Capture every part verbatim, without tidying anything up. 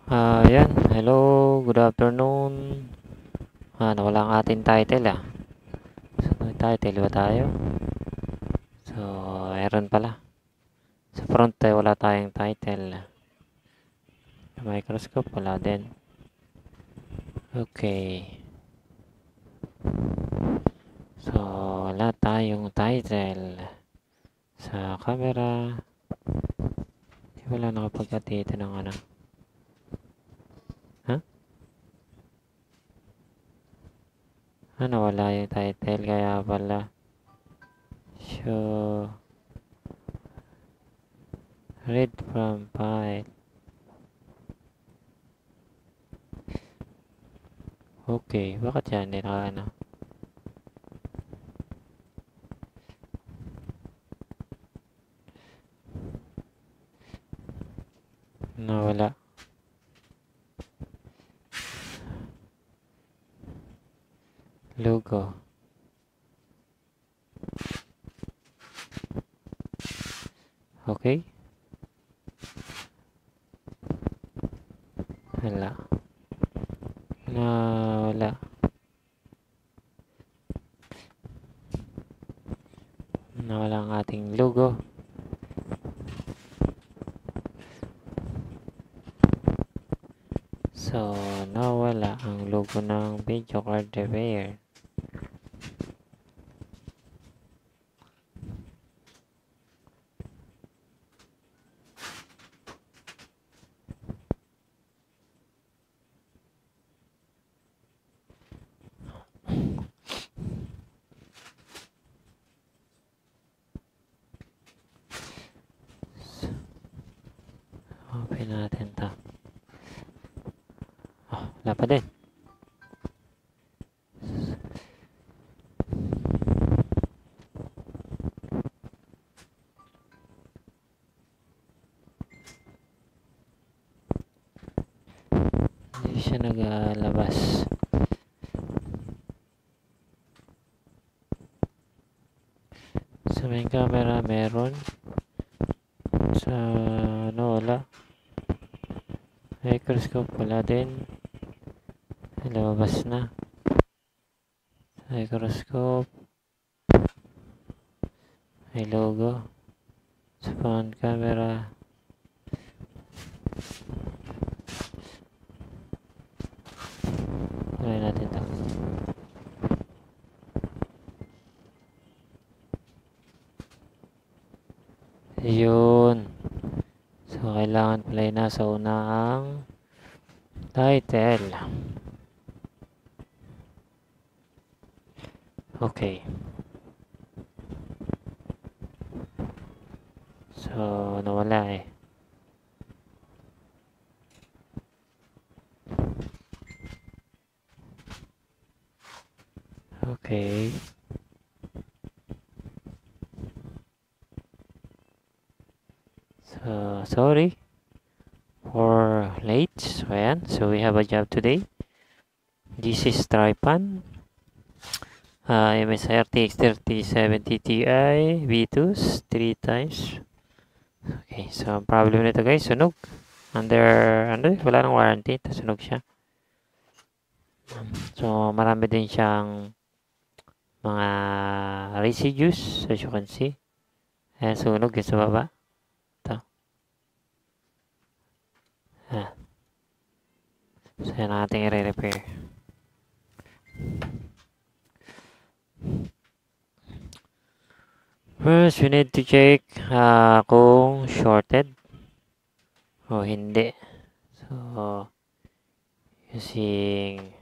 Ah, yan. Hello, good afternoon. Ah, nawala ang ating title ah. So, may title ba tayo? So, meron pala. Sa front tayo wala tayong title. Sa microscope wala din. Okay. So, wala tayong title. Sa camera. Di wala nakapag-cut dito ng ano. Ha? Huh? Ano, wala yung title kaya pala. So, read from file. Okay, bakit yan? Hindi naka ano. Nawala. Logo. Okay. Wala. Na wala. Nawala ang ating logo. So, nawala ang logo ng video card repair. Open natin to. Oh, wala pa din. Hindi siya nagalabas. Sa main camera meron. Sa ano wala. Microscope wala din. Lumabas na. Microscope. May logo. Sa front camera. Try natin ito. Yun. So, kailangan pala na sa una ang title. Okay. So, nawala eh. Okay. So, sorry for late. So, ayan. So, we have a job today. This is Trypan. Uh, M S I R T X thirty seventy Ti V twos three times. Okay, so ang problem nito guys, sunog. Under, ano, wala nang warranty. Sunog siya. So, marami din siyang mga residues, as you can see. Ayan, sunog yun sa baba. Ito. Ayan. So, yan ang ating i-repair. First, we need to check uh, kung shorted o hindi. So, using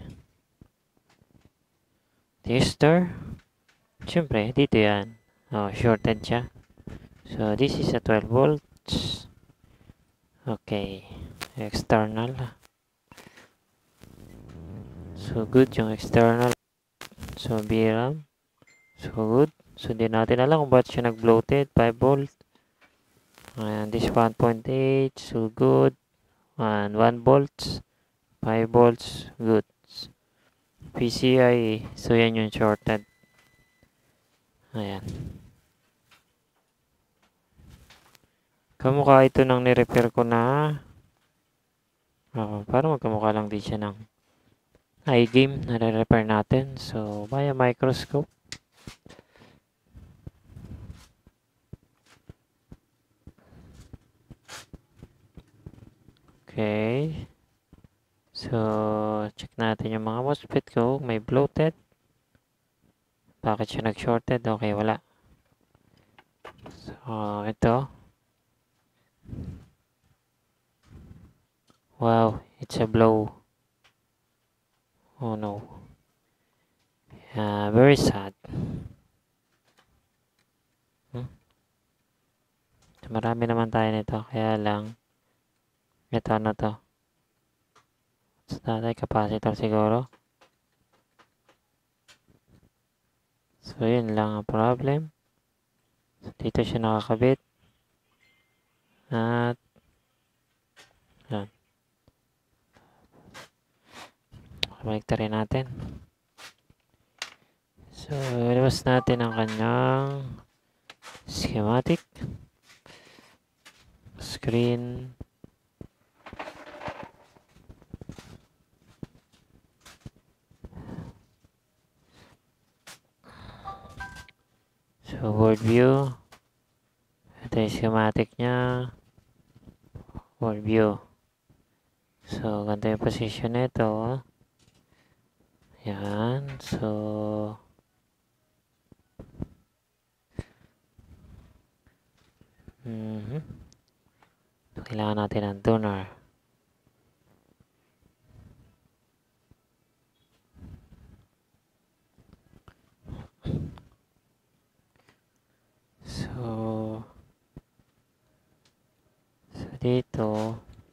tester. Siyempre, dito yan. Oh, shorted siya. So, this is a twelve volts. Okay. External. So, good yung external. So, V RAM. So, good. So, hindi natin alam kung ba't siya nag-bloated. five volt. And this one point eight. So, good. And one volts. five volts. Good. P C I. So, yan yung shorted. Ayan. Kamukha ito nang ni-repair ko na Uh, para magkamukha lang din siya ng iGame na re-repair natin. So, via microscope. Okay. So, check natin yung mga MOSFET ko. May bloated. Bakit siya nag-shorted? Okay, wala. So, ito. Wow, it's a blow. Oh no. Uh, very sad. Hmm? So, marami naman tayo nito. Kaya lang, ito na to. So, tatay capacitor siguro. So, yun lang ang problem. So, dito siya nakakabit. At, yan. Balik rin natin. So, ilabas natin ang kanyang schematic. Screen. So, board view. Ito yung schematic niya. Board view. So, ganito yung position nito. Yan. So, mm-hmm. Kailangan natin ng tuner. So, so dito,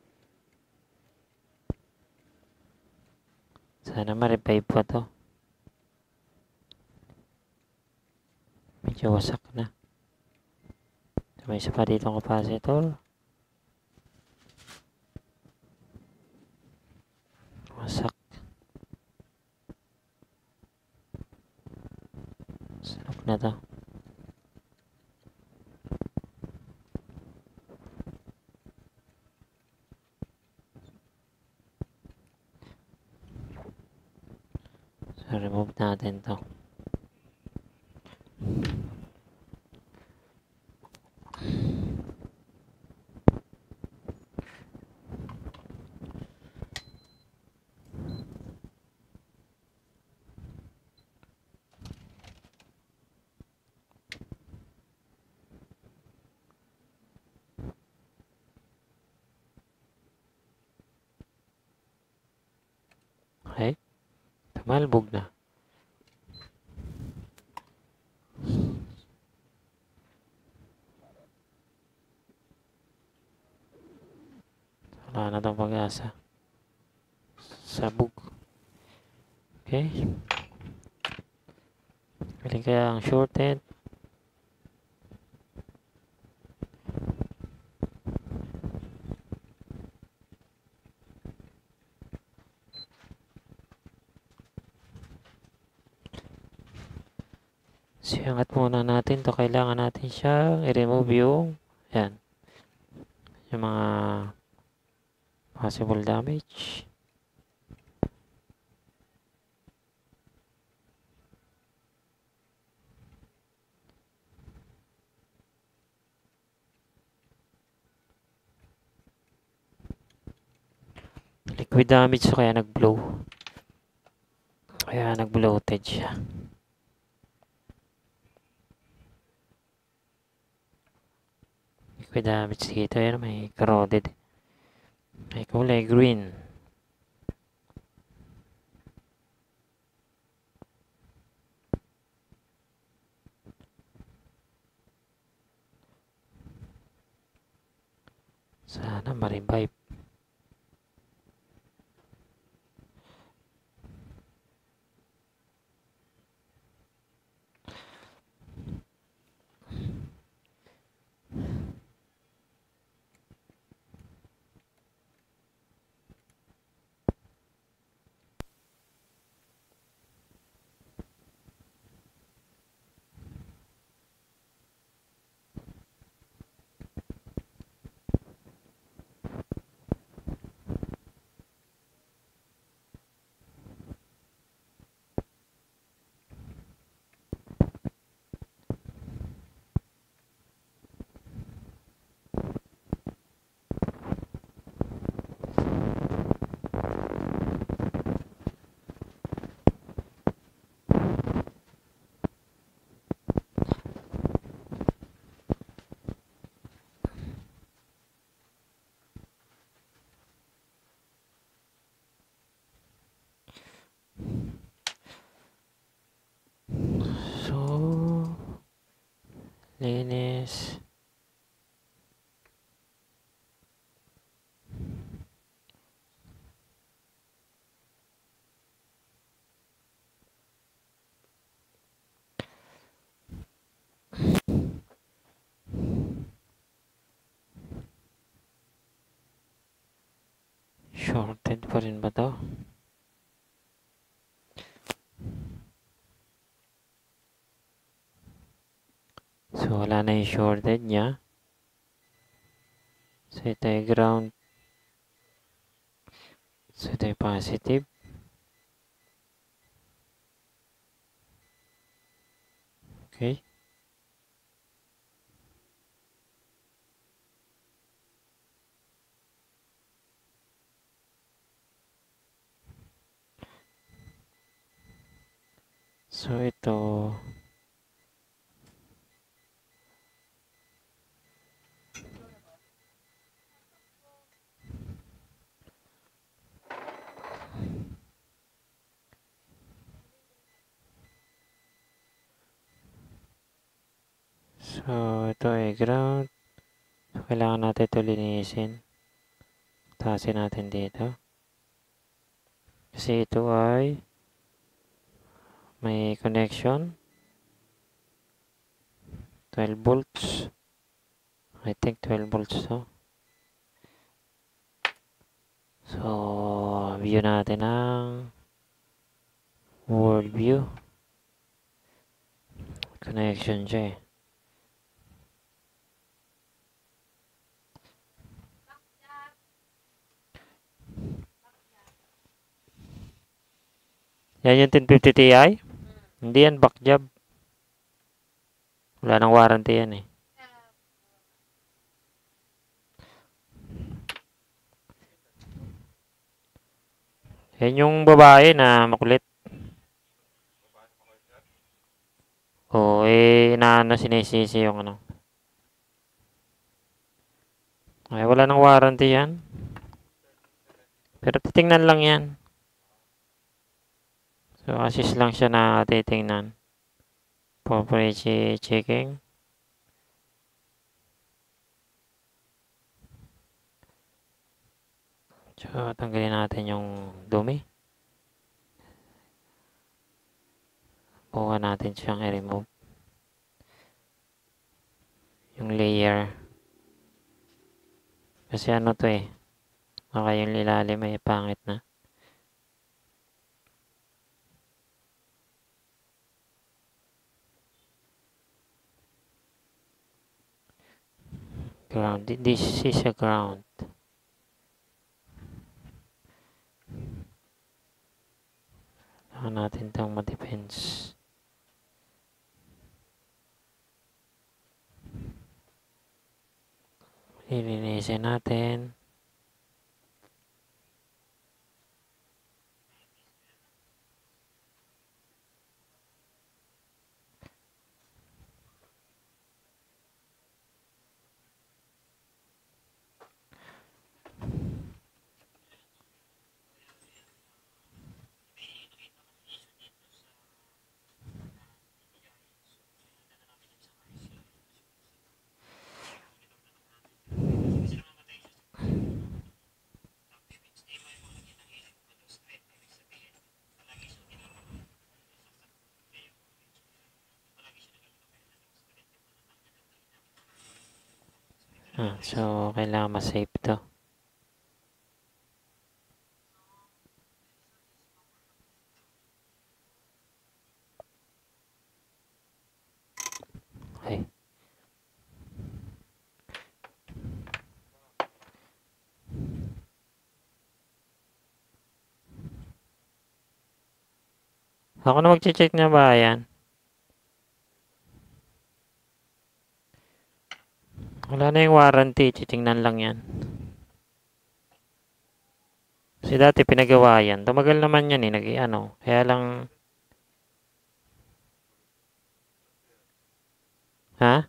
sana ma-revive pa to. Medyo wasak na. So, may isa pa dito ang capacitor. Wasak. Salok na to. So, remove natin to. Okay. Tumalbog na. Wala na itong pag-asa. Sabog. Okay. Galing kaya ang shorted. So, angat muna natin to. Kailangan natin siyang i-remove yung yan. Yung mga possible damage. Liquid damage so kaya nag-blow. Kaya nag-bloated siya. Liquid damage dito. Yan may corroded. May kulay green. Sana ma-revive. linis. Shorted pa rin ba to? So, wala na yung shorted niya. So, ito yung ground. So, ito yung positive. Okay. So, ito. So, ito ay ground. So, kailangan natin ito linisin. Taasin natin dito. Kasi ito ay may connection. twelve volts. I think twelve volts to. So, view natin ang world view. Connection siya eh. Yan yung ten fifty Ti? Hmm. Hindi yan, back job. Wala nang warranty yan eh. Yan yung babae na makulit. Oo, eh, inaano sinisisi yung ano. Ay, wala nang warranty yan. Pero titingnan lang yan. So, assist lang siya na titingnan. Property checking. So, tanggalin natin yung dumi. Buka natin siyang i-remove. Yung layer. Kasi ano to eh. Baka yung ilalim ay pangit na. Ground. This is a ground. Saka natin itong ma-defense. Lilinisin natin. Ah, so, kailangan ma-save to. Okay. Ako na mag-check na ba yan? Wala na yung warranty. Titingnan lang yan. Kasi dati pinagawa yan. Tumagal naman yan eh. Nag-ano. Kaya lang... Ha?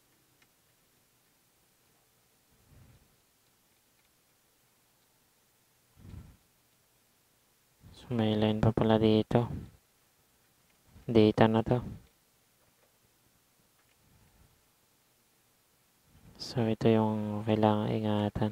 So, may line pa pala dito. Data na to. So, ito yung kailangan ingatan.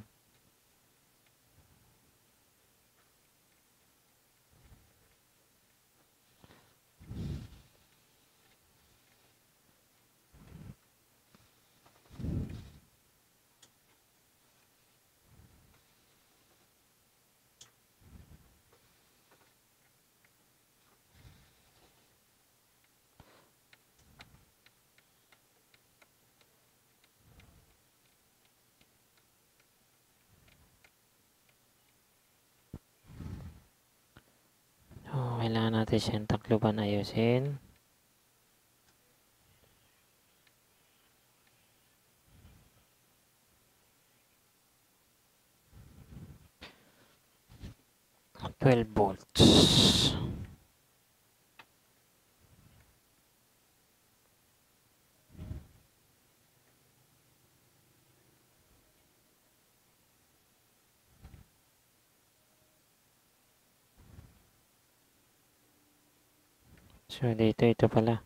So, kailangan natin siyang takluban ayusin. twelve volts. So, dito, ito pala.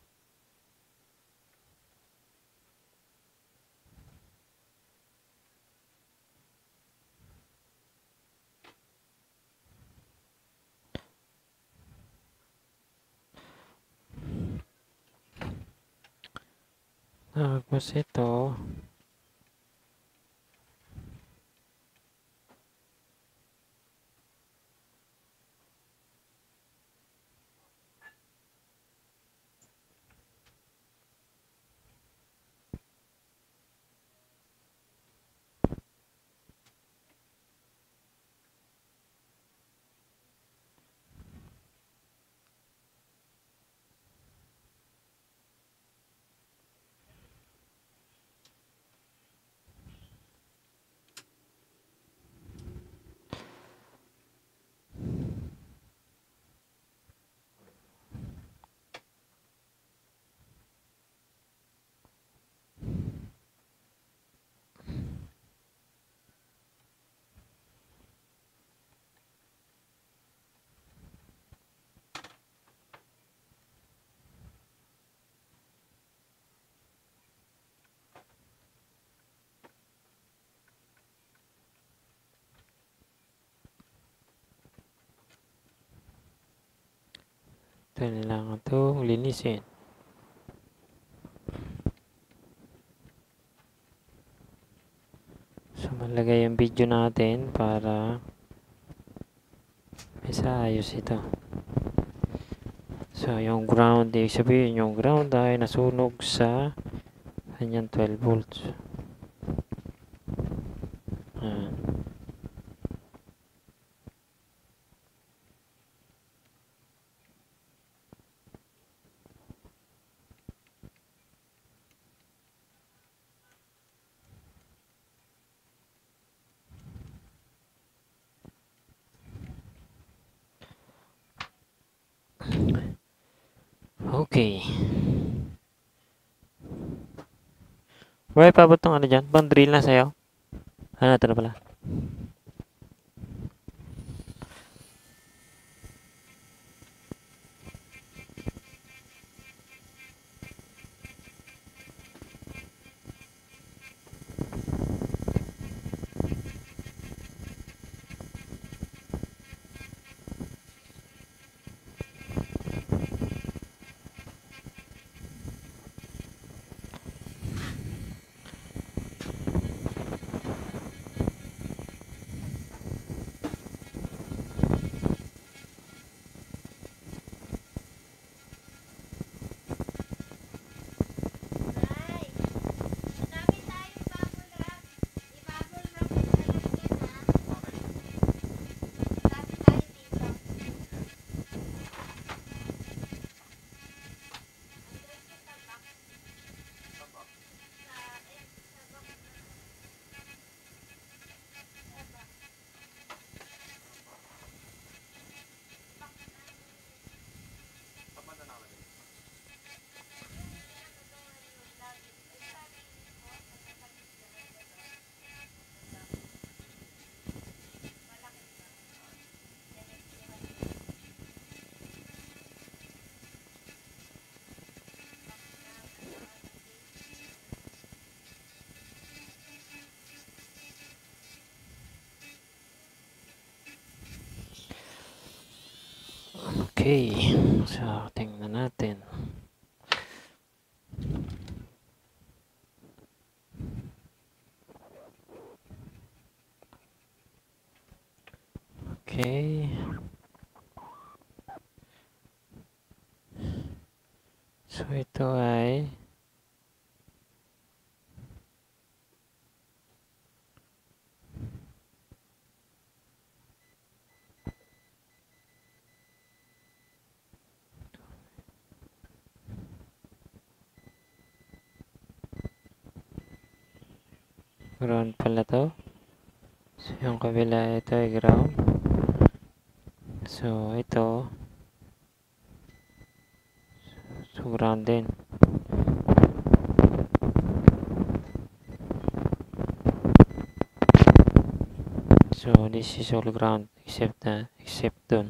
Tapos ito. Ito kailangan itong linisin. So, malagay yung video natin para isa ayos ito. So, yung ground, ibig sabihin yung ground ay nasunog sa kanyang twelve volts. Ayan. Okay. Wala ipabot ng ano dyan? Bang drill na sa'yo? Ano, ito na pala. Okay, so tingnan natin. Okay. So ito ay ground pala to. So yung kabila ito ay ground. So ito so ground din. So this is all ground except na except dun.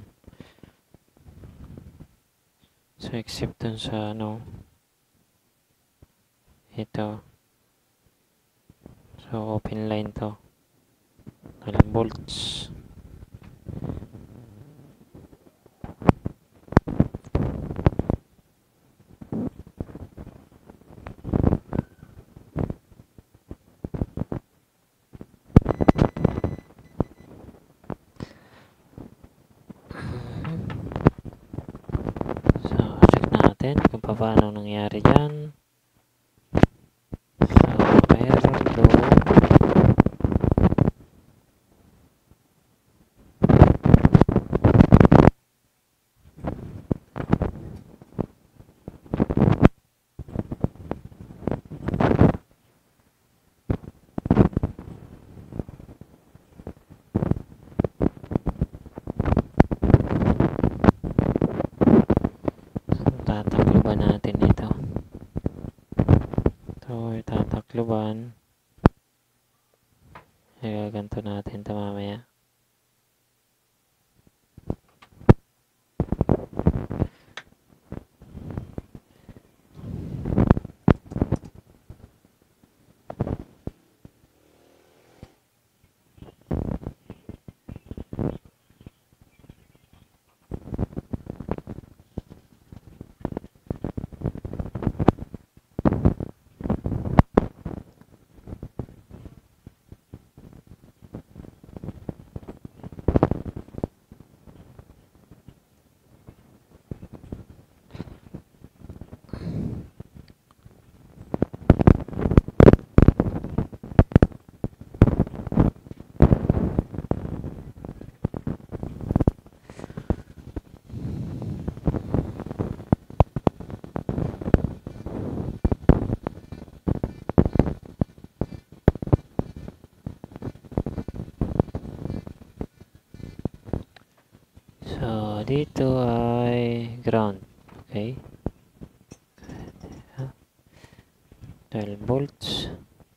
So except dun sa ano ito. So open line to. Walang bolts. So check natin kung paano nangyari dyan. So meron doon. Tatakluban natin ito. Ito tatakluban. Gaganto natin ito mamaya. So dito ay ground. Okay. twelve volts.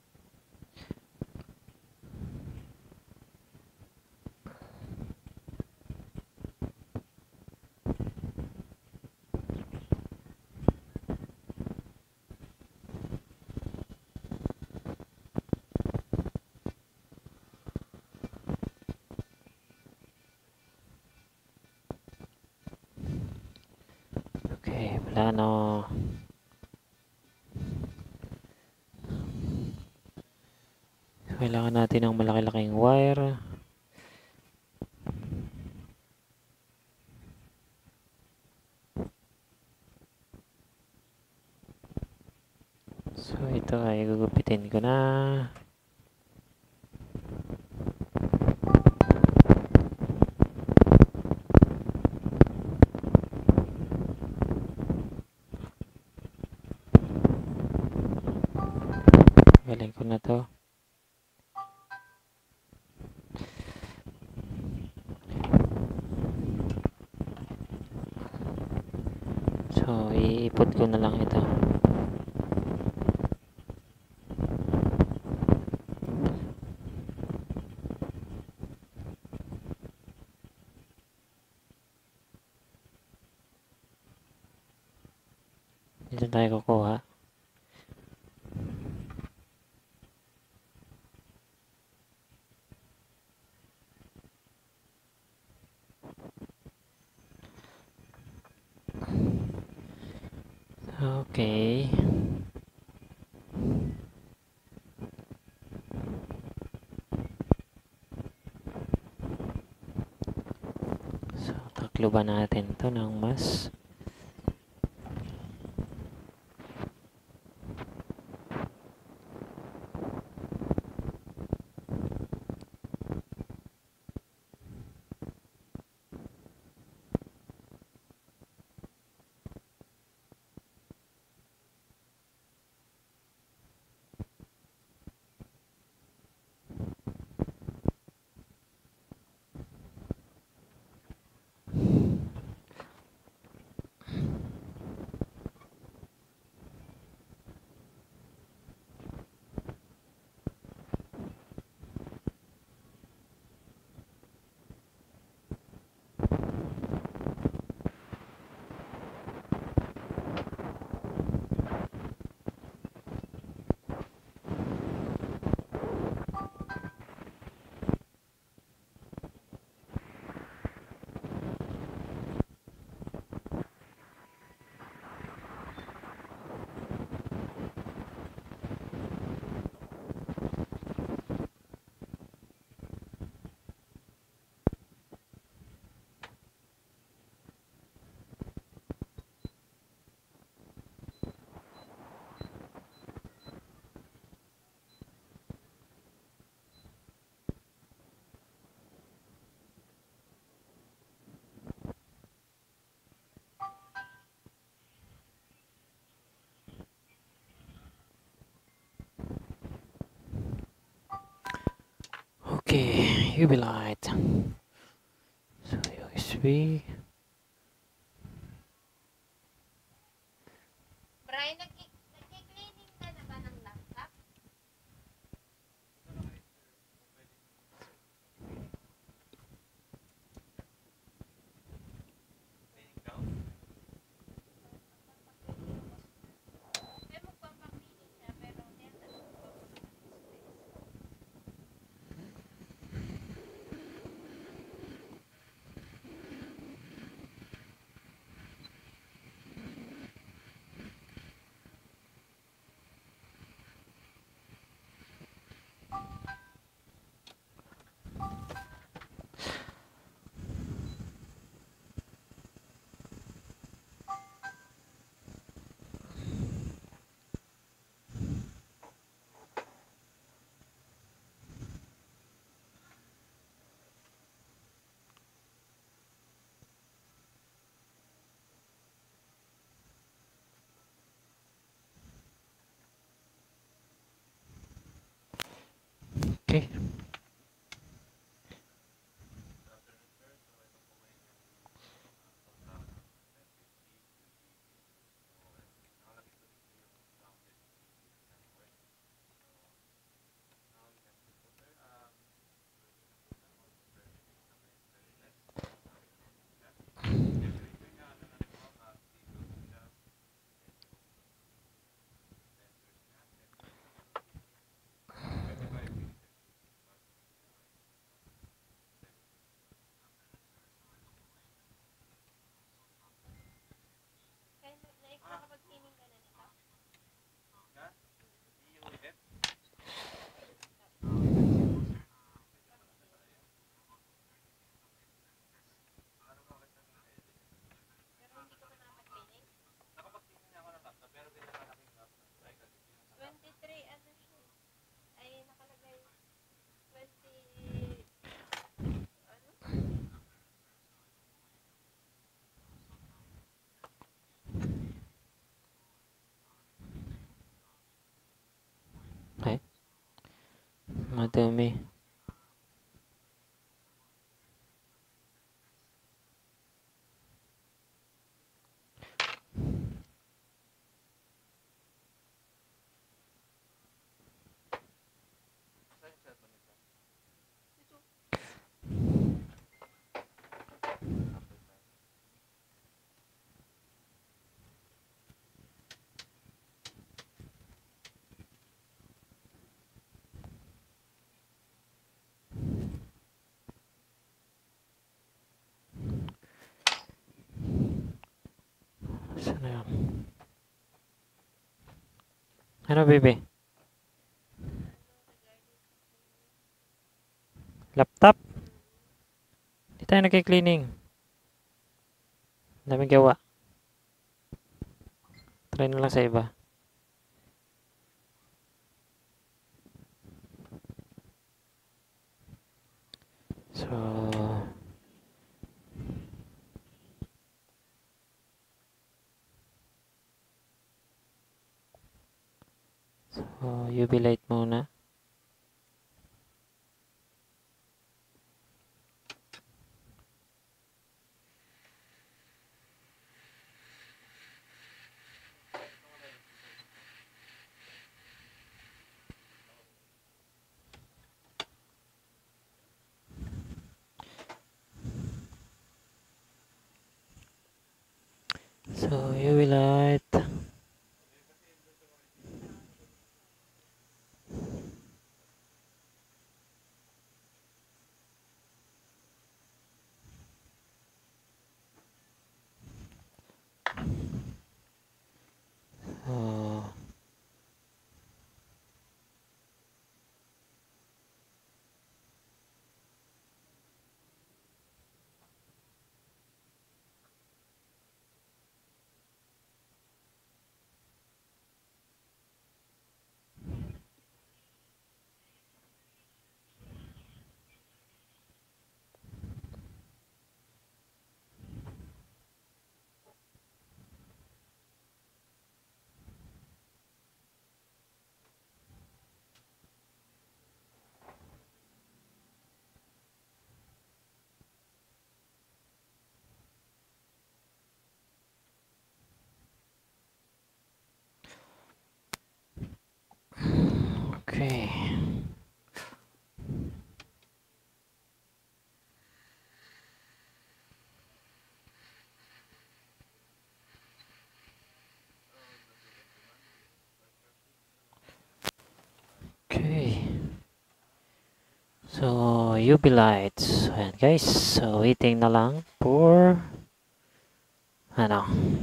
Okay, wala na. Kailangan natin ng malaki-laking wire. So ito ay gugupitin ko na. Galing ko na to. So iipot ko na lang ito. Dito tayo kukuha. Okay. So, taklo ba natin to ng mas? Okay, U V light. So, U S B. Brian, nagki- nagki-cleaning ka na ba ng laptop? May magpapaklinis siya, pero tinatanong ko ba kung space? Okay. Kaya na- na- nakapag-cleaning ka na nito? Pero hindi ko pa nakapag-cleaning? twenty-three, ano siya? Ay, nakalagay twenty, ano? Ay, madami. Sana yun? Ano, baby? Laptop? Di tayo nagki-cleaning. Daming gawa. Try na lang sa iba. So, so U V light muna. So, U V light. Oh, okay. Okay. So, U V lights. Ayan, guys. So, waiting na lang for ano.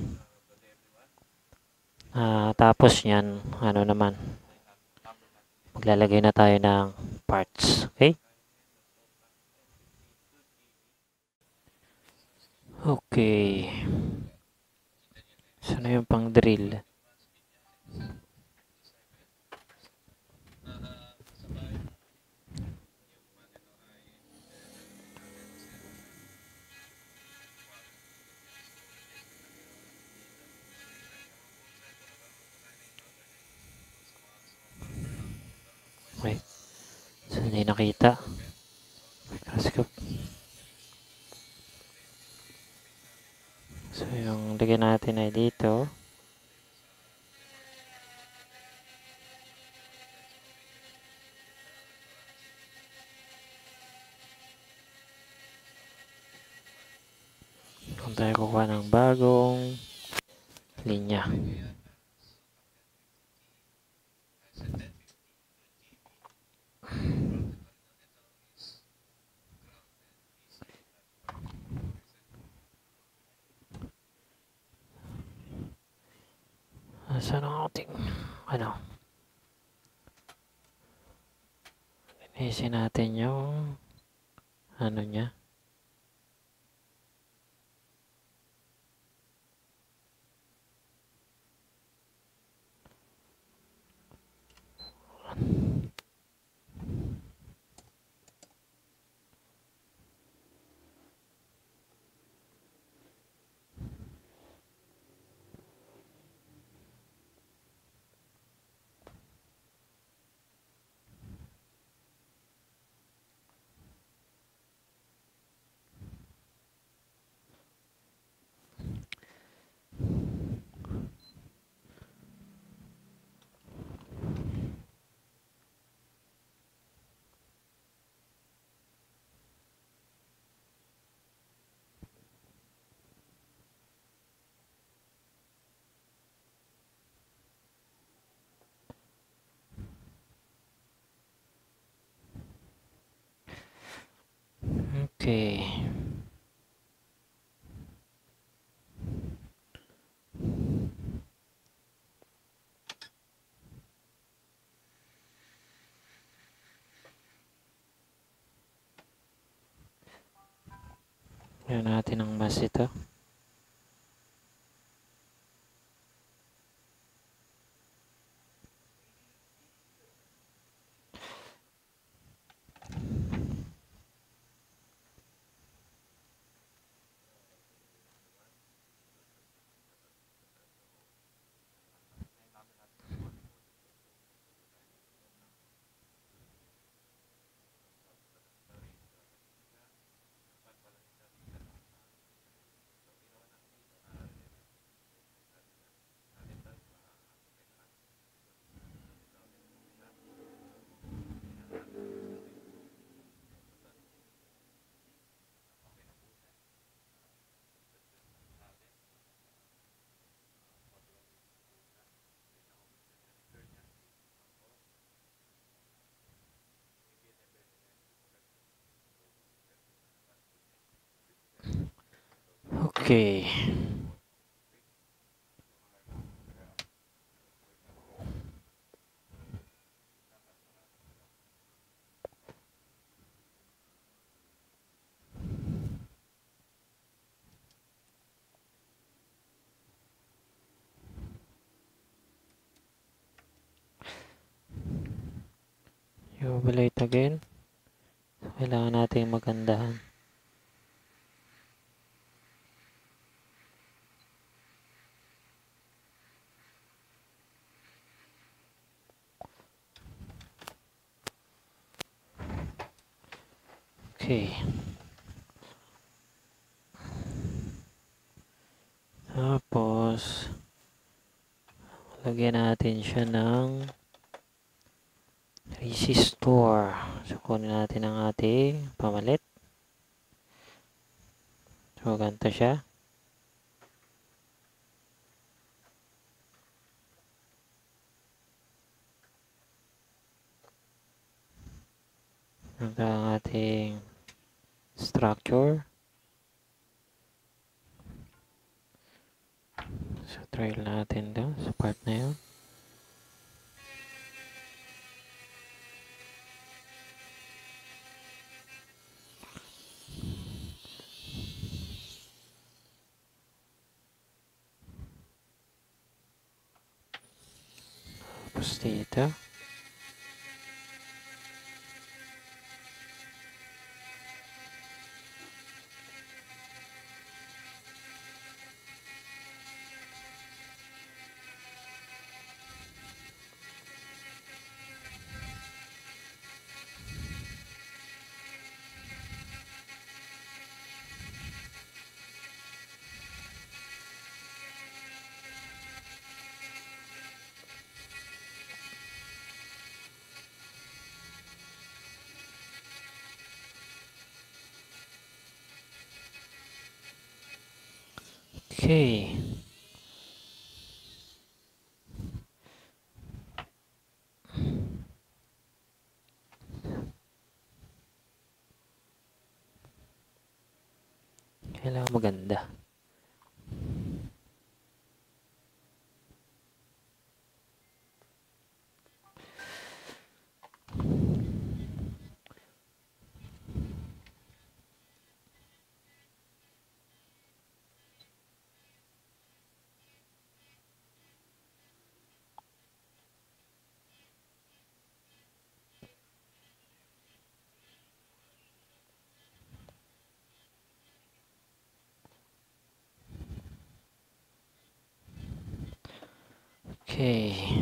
Ah, tapos yan, ano naman. Maglalagay na tayo ng parts. Okay? Okay. So, na yung pang drill? Okay. So, hindi nakita. Microscope. So, yung lagyan natin ay dito. Kung tayo kukuha ng bagong linya. Saan ang ating, ano, linisin natin yung, ano niya. Okay. Ayan natin ang mas ito. Okay. I-overlate again. Kailangan natin magandahan. Okay. Tapos, lagyan natin siya ng resistor. So, kunin natin ang ating pamalit. So, ganito siya. Ito ang ating structure. So, trial natin doon sa part na yun. Tapos dito. Okay. Kailangan maganda. Okay.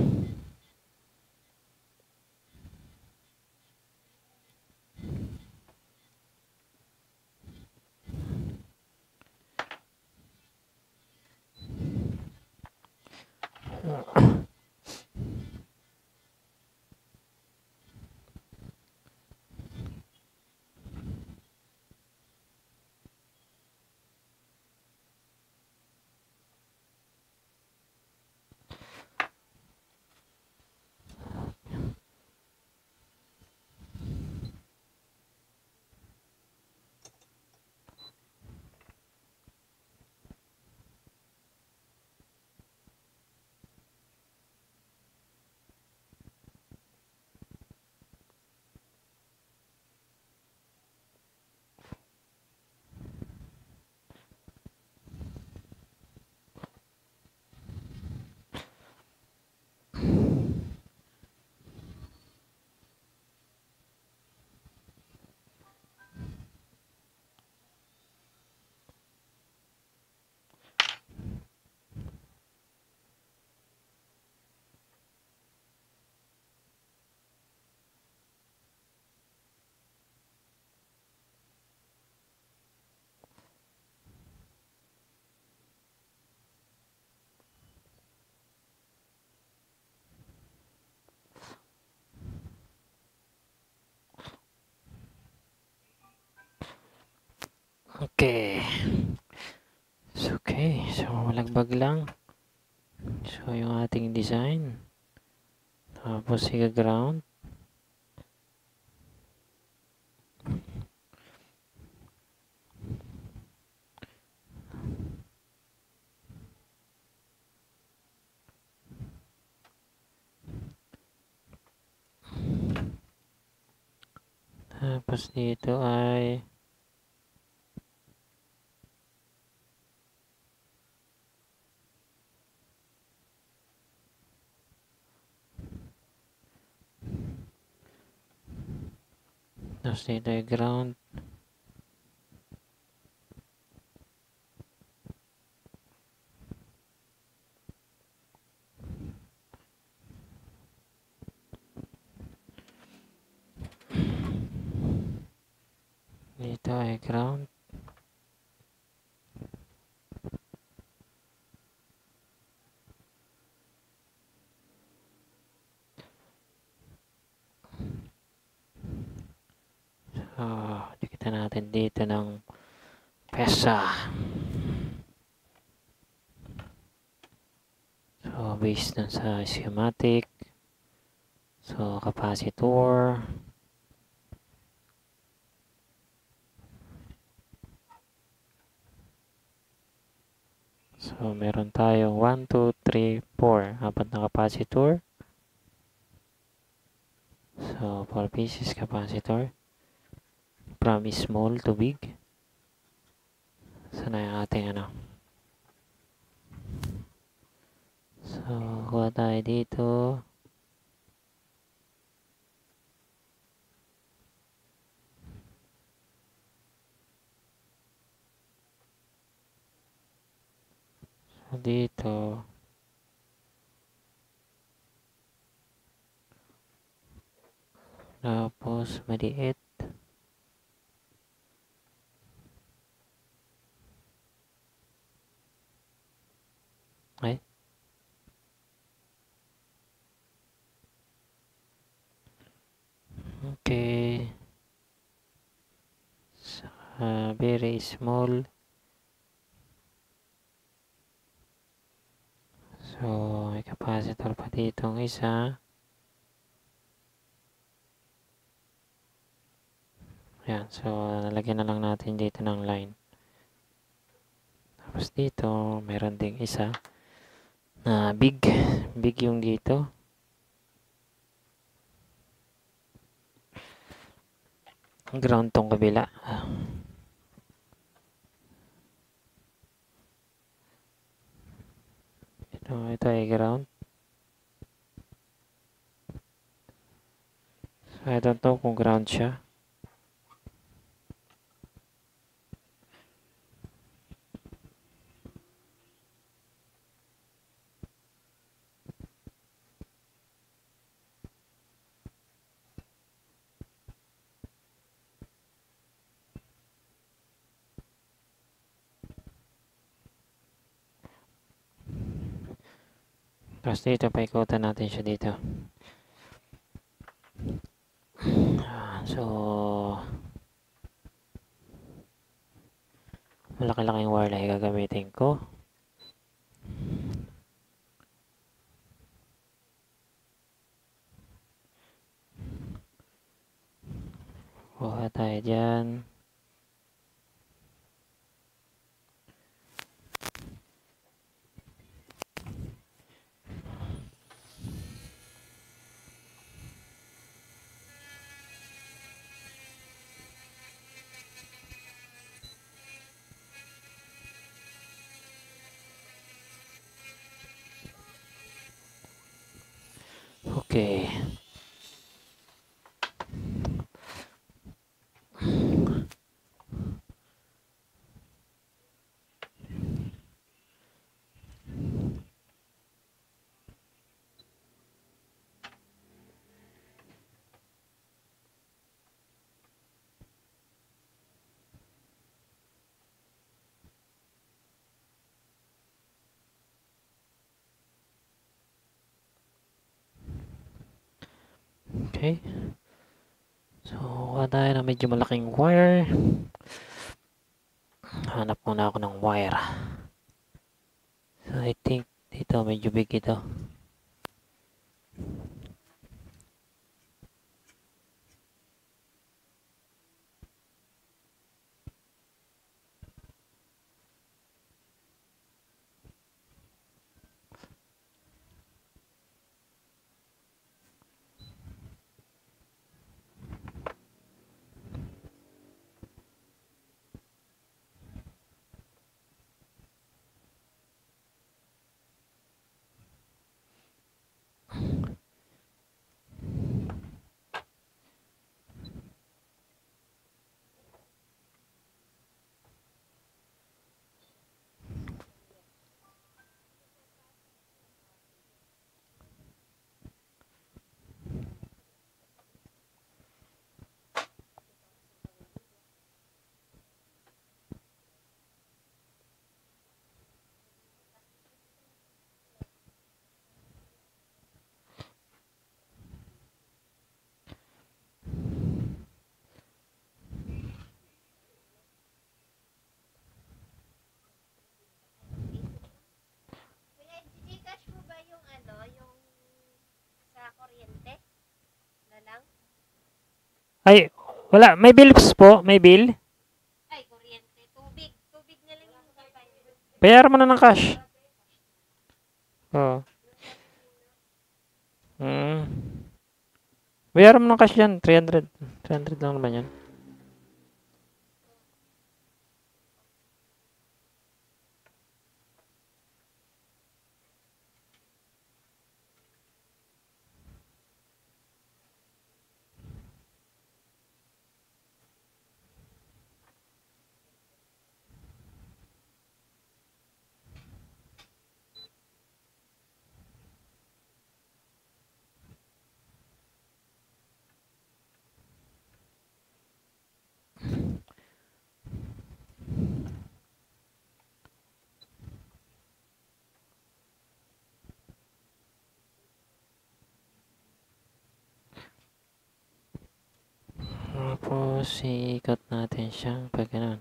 Okay. So, okay. So, malagbag lang. So, yung ating design. Tapos, i-ground. Tapos, dito ay tapos dito ay ground. Dito ay ground. So, dikitan natin dito ng pesa. So, based dun sa schematic. So, capacitor. So, meron tayong one, two, three, four. Apat na capacitor. So, four pieces capacitor. From small to big. Sana yung ating ano. So, kuha tayo dito. So, dito. Tapos, maliit. Ay. Okay. So, uh, very small. So, may capacitor pa ditong isa. Ayan. So, nalagyan na lang natin dito ng line. Tapos dito, meron ding isa na big. Big yung dito. Ground tong kabila. Ito, ito ay ground. So, I don't know kung ground siya. Tapos dito, paikutan natin siya dito. So, malaki-laking wire lang gagamitin ko. Kuha tayo dyan. Okay. Okay. So, kuha tayo na medyo malaking wire. Hanap muna ako ng wire. So, I think dito medyo big ito. Kuya, Gcash mo ba yung ano, yung sa kuryente? Na lang? Ay, wala. May bills po. May bill. Ay, kuryente. Tubig. Tubig na lang yung babayad. Bayaran mo na ng cash. Oo. Hmm. Bayaran mo ng cash yan. three hundred. three hundred lang naman yan. Tapos, iikot natin siya. Pag ganun.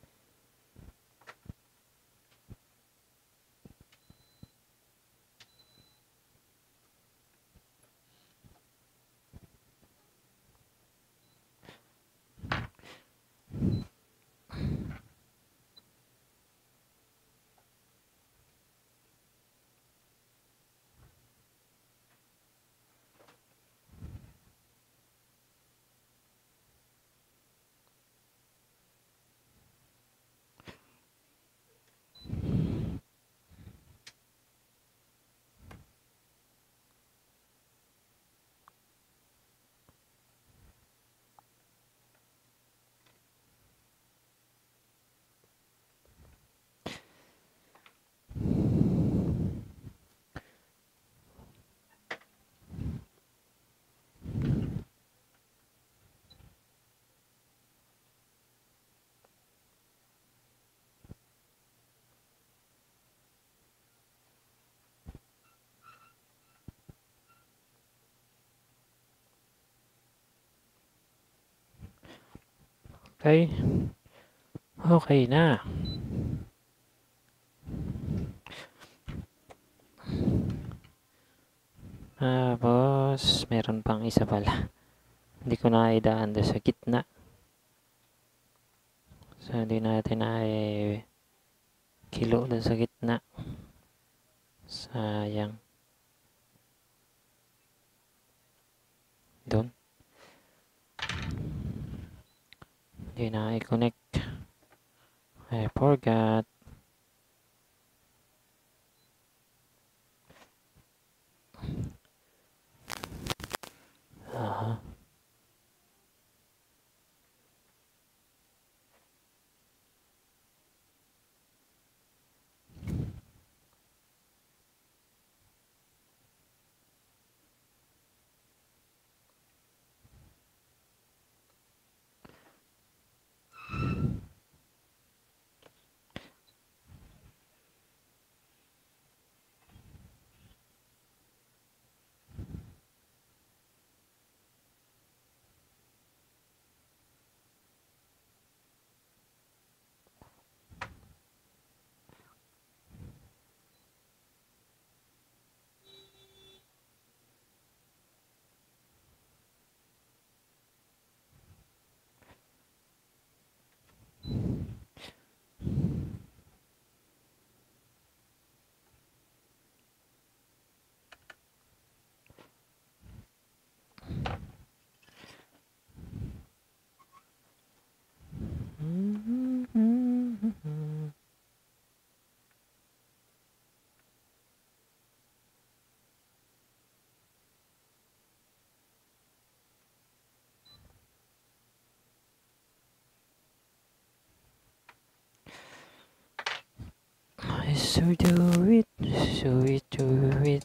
Okay. Okay na. Tapos, meron pang isa pala. Hindi ko na idaan doon sa gitna. So, hindi natin na kilo doon sa gitna. Sayang. Doon. Hindi na i-connect. I forgot. Aha. So do it, so it, do it.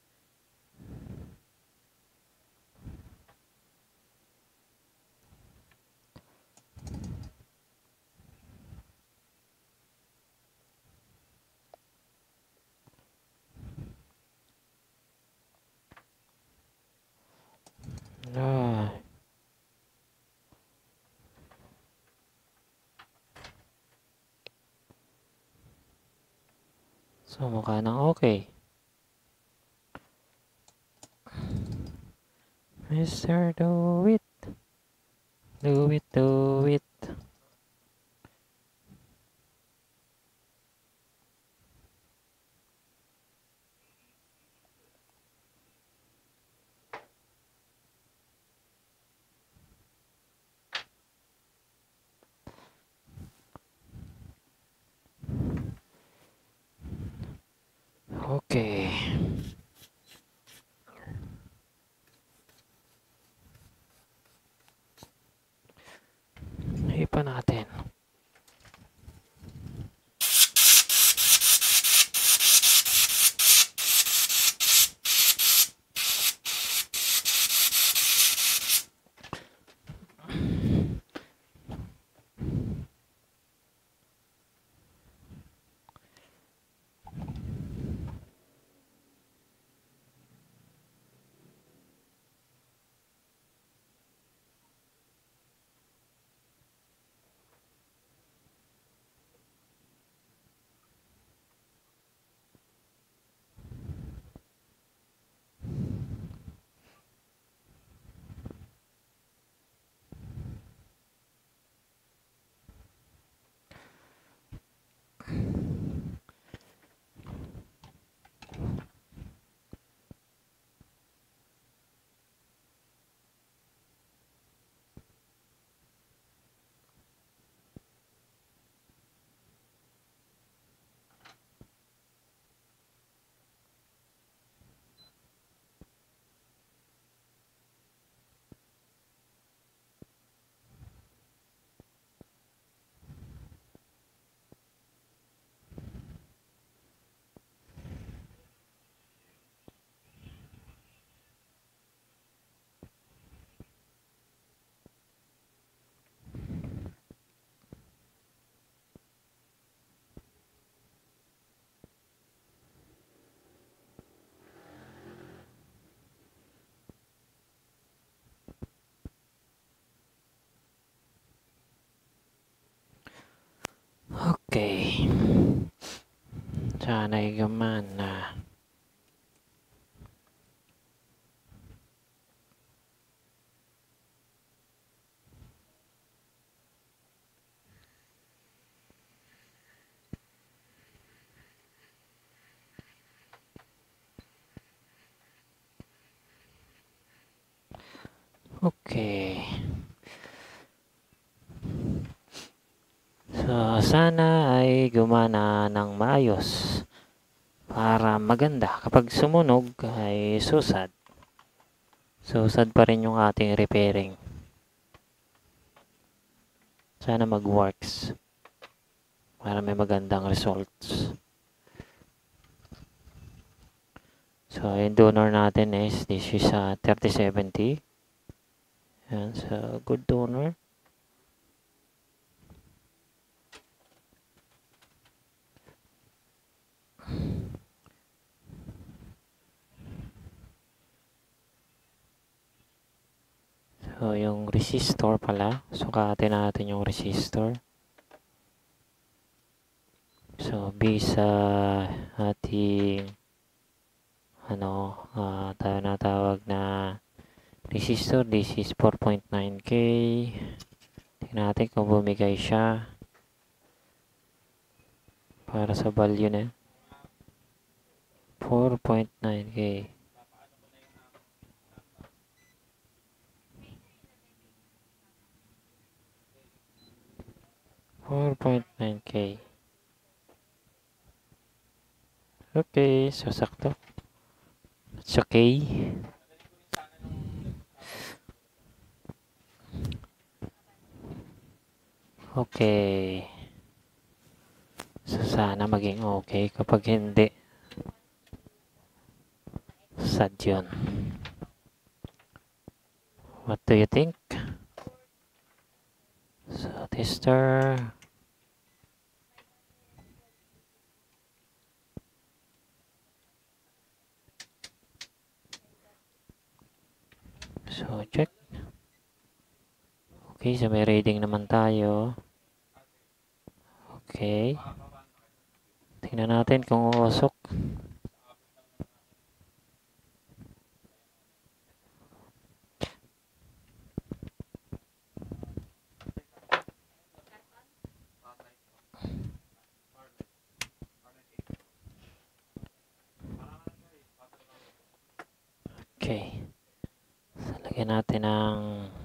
Ah. So, mukha nang okay. Mister Do It. Do it, do it. Okay. Ipa natin. Okay. Sana'y gumana. Okay. So, sana ay gumana ng maayos para maganda. Kapag sumunog ay susad. Susad pa rin yung ating repairing. Sana mag-works para may magandang results. So, yung donor natin is, this is uh, thirty seventy. Yan, so good donor. So, yung resistor pala. Sukatin natin yung resistor. So, based sa ating ano, uh, tayo na tawag na resistor, this is four point nine K. Tingnan natin kung bumigay siya para sa value na four point nine K. four point nine K. Okay, so sakto. It's okay. Okay. So, sana maging okay. Kapag hindi, sad yun. What do you think? So, tester. So, check. Okay, so may reading naman tayo. Okay. Tingnan natin kung uusok. Okay. So, lagyan natin ng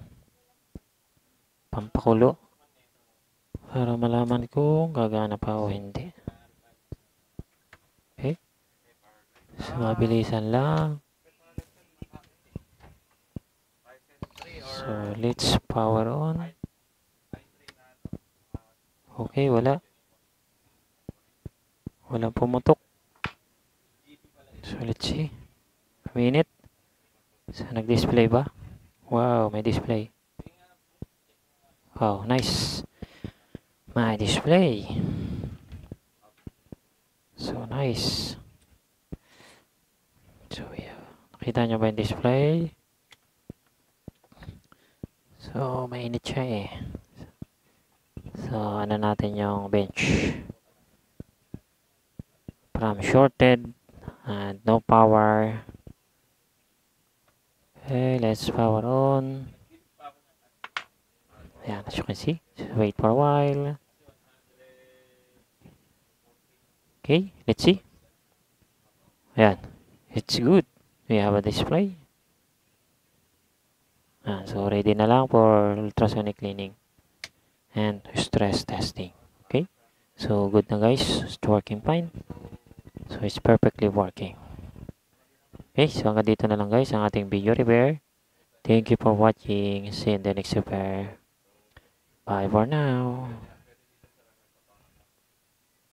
pampakulo para malaman kung gagana pa o hindi. Okay. So, mabilisan lang. So, let's power on. Okay, wala. Walang pumutok. So, let's see. A minute. So, nag-display ba? Wow, may display. Wow, nice. May display. So, nice. So, yeah. Nakita nyo ba yung display? So, mainit siya eh. So, ano natin yung bench. From shorted and no power. Okay, let's power on. Ayan, as you can see. Just wait for a while. Okay, let's see. Ayan, it's good. We have a display. Ah, so, ready na lang for ultrasonic cleaning and stress testing. Okay, so good na guys. It's working fine. So, it's perfectly working. Okay, so hanggang dito na lang guys ang ating video repair. Thank you for watching. See you in the next repair. Bye for now.